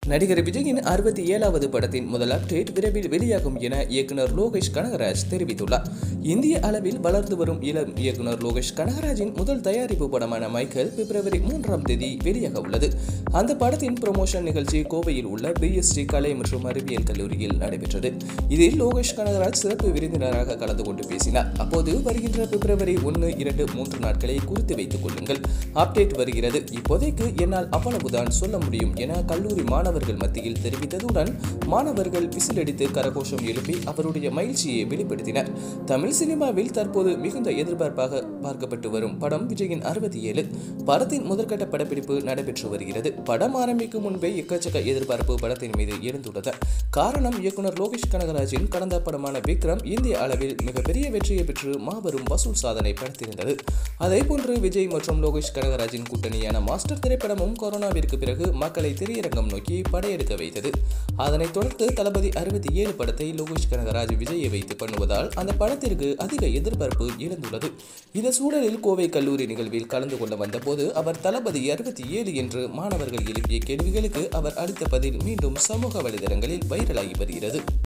நடிகர் விஜயின் 67வது படத்தின் முதல் அப்டேட் விரைவில் வெளியாகும் என இயக்குனர் லோகேஷ் கனகராஜ் தெரிவித்துள்ளார். இந்திய அளவில் வளர்ந்து வரும் இளம் இயக்குனர் லோகேஷ் கனகராஜின் முதல் தயாரிப்பு படமான மைக்கேல் பிப்ரவரி 3ஆம் தேதி வெளியாக உள்ளது. அந்த படத்தின் ப்ரமோஷன் நிகழ்ச்சி கோவையில் உள்ள பிஎஸ்டி கலை மற்றும் அறிவியல் கல்லூரியில் நடைபெற்றது. இதில் லோகேஷ் கனகராஜ் சிறப்பு விருந்தினராக கலந்து கொண்டு பேசினார். அப்போது வருகின்ற பிப்ரவரி 1, 2, 3 நாட்களை குறித்து வைத்துக் கொள்ளுங்கள், அப்டேட் வருகிறது, இப்போதைக்கு என்னால் அவ்வளவுதான் சொல்ல முடியும் என கல்லூரி மாணவர்கள் மத்தியில் தெரிவித்ததுடன் மாணவர்கள் விசிலடித்து கரகோஷம் எழுப்பி அவருடைய மகிழ்ச்சியை வெளிப்படுத்தினர். தமிழ் சினிமாவில் தற்போது மிகுந்த எதிர்பார்ப்பாக பார்க்கப்பட்டு வரும் படம் விஜயின் 67 படத்தின் முதற்கட்ட படப்பிடிப்பு நடைபெற்று வருகிறது. படம் ஆரம்பிக்கும் முன்பே எக்கச்சக்க எதிர்பார்ப்பு படத்தின் மீது எழுந்துள்ளது. காரணம், இயக்குனர் லோகேஷ் கனகராஜின் கடந்த படமான விக்ரம் இந்திய அளவில் மிகப்பெரிய வெற்றியை பெற்று மாபெரும் வசூல் சாதனை படைத்திருந்தது. அதேபோன்று விஜய் மற்றும் லோகேஷ் கனகராஜின் கூட்டணியான மாஸ்டர் திரைப்படமும் கொரோனாவிற்கு பிறகு மக்களை திரையரங்கம் நோக்கி படையெடுக்க வைத்தது. அதனைத் தொடர்ந்து தளபதி 67 படத்தை லோகேஷ் கனகராஜ் விஜயை வைத்து பண்ணுவதால் அந்த படத்திற்கு அதிக எதிர்பார்ப்பு எழுந்துள்ளது. இந்த சூழலில் கோவை கல்லூரி நிகழ்வில் கலந்து கொள்ள வந்தபோது அவர் தளபதி 67 என்று மாணவர்கள் எழுப்பிய கேள்விகளுக்கு அவர் அளித்த பதில் மீண்டும் சமூக வலைதளங்களில் வைரலாகி வருகிறது.